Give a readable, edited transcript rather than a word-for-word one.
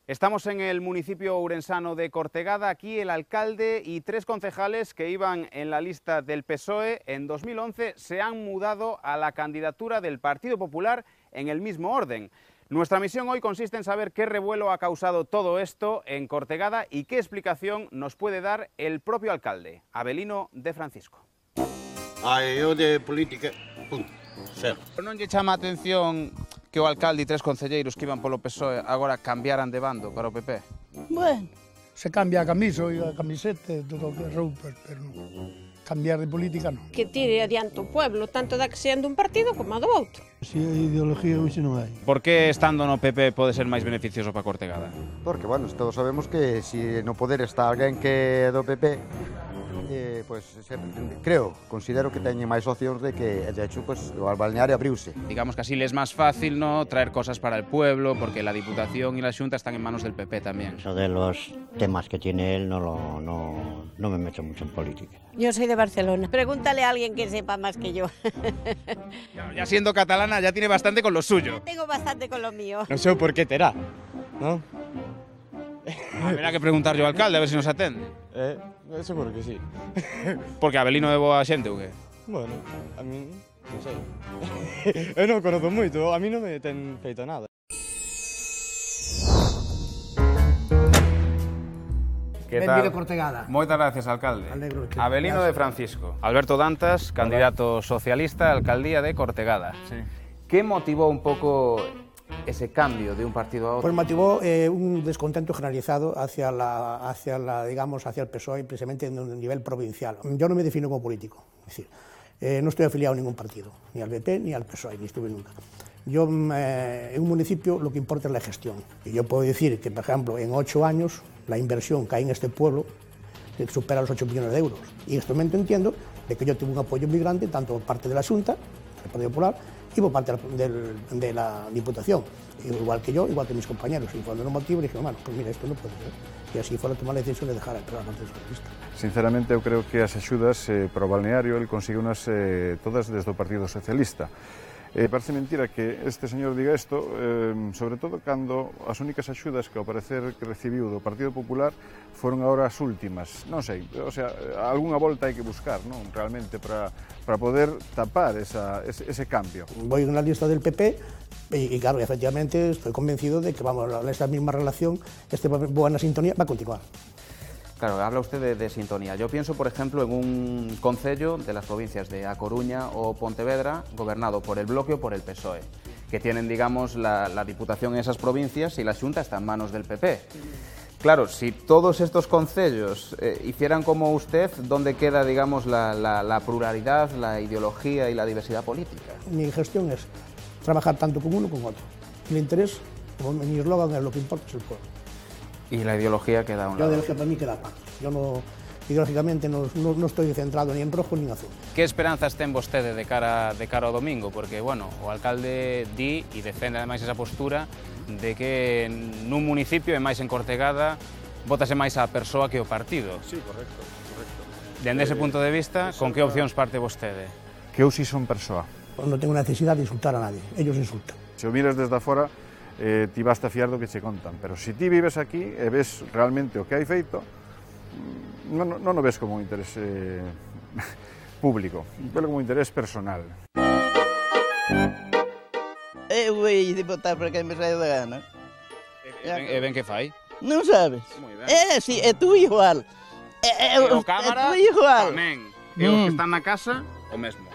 Estamos en el municipio ourensano de Cortegada. Aquí el alcalde y 3 concejales que iban en la lista del PSOE en 2011 se han mudado a la candidatura del Partido Popular en el mismo orden. Nuestra misión hoy consiste en saber qué revuelo ha causado todo esto en Cortegada y qué explicación nos puede dar el propio alcalde, Avelino de Francisco. Eu de política, cero. Non lle chama a atención que o alcalde e 3 concelleiros que iban polo PSOE agora cambiaran de bando para o PP? Bueno, se cambia a camisa e a camiseta e todo o que roupas, pero cambiar de política non. Que tire adiante o pueblo, tanto da que sean dun partido como a do outro. Si a ideología hoxe non hai. Por que estando no PP pode ser máis beneficioso para Cortegada? Porque, bueno, todos sabemos que si no poder está alguén que é do PP, pues considero que teñen máis opcións de que, de hecho, pues, o balneario abriuse. Digamos que así les es más fácil, ¿no?, traer cosas para el pueblo, porque la Diputación y la Xunta están en manos del PP también. Eso de los temas que tiene él no me meto mucho en política. Yo soy de Barcelona. Pregúntale a alguien que sepa más que yo. Ya siendo catalana ya tiene bastante con lo suyo. Tengo bastante con lo mío. Non sei por que terá, non? Habrá que preguntar yo ao alcalde a ver se nos atende. Seguro que sí. Porque Avelino é boa xente ou que? Bueno, a mí non sei. Eu non conozo moito, a mí non me ten feito nada. Que Benvido Cortegada. Moitas gracias, alcalde. Alegro que Avelino de Francisco. Alberto Dantas, candidato socialista a alcaldía de Cortegada. Sí. ¿Qué motivó un poco ese cambio de un partido a otro? Pues motivó un descontento generalizado hacia el PSOE, precisamente en un nivel provincial. Yo no me defino como político, es decir, no estoy afiliado a ningún partido, ni al PP ni al PSOE, ni estuve nunca. Yo, en un municipio, lo que importa es la gestión. Y yo puedo decir que, por ejemplo, en 8 años, la inversión que hay en este pueblo supera los 8 millones de euros. Y en este momento entiendo de que yo tengo un apoyo muy grande, tanto por parte de la Xunta, del Partido Popular, y por parte de la Diputación, igual que yo, igual que mis compañeros. Y cuando no motivo dije, bueno, pues mira, esto no puede ser. Y así fue a tomar la decisión de dejar el programa Partido Socialista. Sinceramente, eu creo que as axudas para o balneario el conseguiu unas todas desde o Partido Socialista. Parece mentira que este señor diga isto, sobre todo cando as únicas axudas que ao parecer que recibiu do Partido Popular foron agora as últimas. Non sei, o sea, algunha volta hai que buscar, non, realmente, para poder tapar ese cambio. Voy en la lista del PP y claro, efectivamente estoy convencido de que vamos, esta misma relación, esta buena sintonía va a continuar. Claro, habla usted de sintonía. Yo pienso, por ejemplo, en un concello de las provincias de A Coruña o Pontevedra, gobernado por el Bloque o por el PSOE, que tienen, digamos, la Diputación en esas provincias y la Xunta está en manos del PP. Claro, si todos estos concellos hicieran como usted, ¿dónde queda, digamos, la pluralidad, la ideología y la diversidad política? Mi gestión es trabajar tanto con uno como con otro. El interés, como mi eslogan, es lo que importa es el pueblo. ¿Y la ideología queda a un lado? La ideología para mí queda aparte. Yo no, ideológicamente no estoy centrado ni en rojo ni en azul. Que esperanzas ten vostede de cara ao domingo? Porque, bueno, o alcalde di e defende ademais esa postura de que nun municipio e máis en Cortegada votase máis a persoa que o partido. Sí, correcto. Dende ese punto de vista, con que opcións parte vostede? Que eu si son persoa. No tengo necesidad de insultar a nadie, ellos insultan. Se o miras desde afuera, ti basta fiar do que che contan, pero se ti vives aquí e ves realmente o que hai feito, non o ves como un interés público, velo como un interés personal. Eu vou de votar para quen me saia da gana. E ben que fai? Non sabes? Si, e tú igual. E o cámara igual. tamén. E os que están na casa, o mesmo.